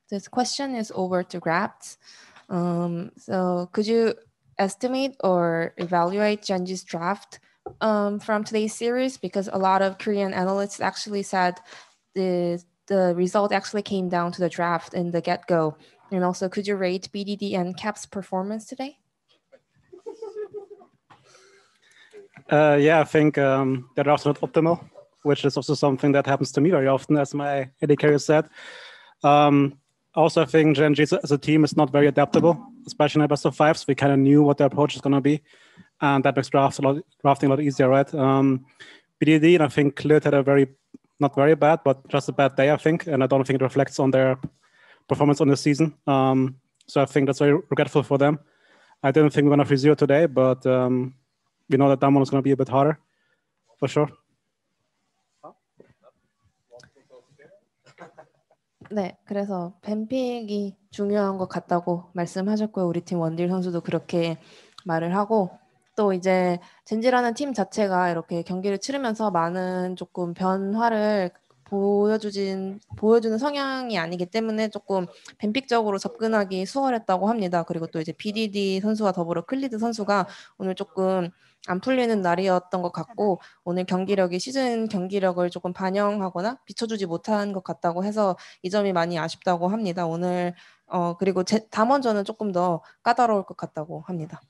this question is over to Grabs. So could you estimate or evaluate Genji's draft from today's series? Because a lot of Korean analysts actually said the result actually came down to the draft in the get-go. And also, could you rate BDD and Cap's performance today? Yeah, I think the draft is not optimal, which is also something that happens to me very often, as my AD carrier said. Also, I think Genji as a team is not very adaptable, especially in a best of five. So we kind of knew what their approach is going to be, and that makes drafting a lot easier, right? BDD, and I think Lit had a not very bad, but just a bad day, I think, and I don't think it reflects on their performance on the season. So I think that's very regretful for them. I didn't think we're going to 3-0 today, but we know that one is going to be a bit harder, for sure. 네, 그래서 뱀픽이 중요한 것 같다고 말씀하셨고요. 우리 팀 원딜 선수도 그렇게 말을 하고, 또 이제 젠지라는 팀 자체가 이렇게 경기를 치르면서 많은 조금 변화를 보여주는 성향이 아니기 때문에 조금 뱀픽적으로 접근하기 수월했다고 합니다. 그리고 또 이제 BDD 선수와 더불어 클리드 선수가 오늘 조금 안 풀리는 날이었던 것 같고, 오늘 경기력이 시즌 경기력을 조금 반영하거나 비춰주지 못한 것 같다고 해서 이 점이 많이 아쉽다고 합니다. 오늘 그리고 담원전은 조금 더 까다로울 것 같다고 합니다.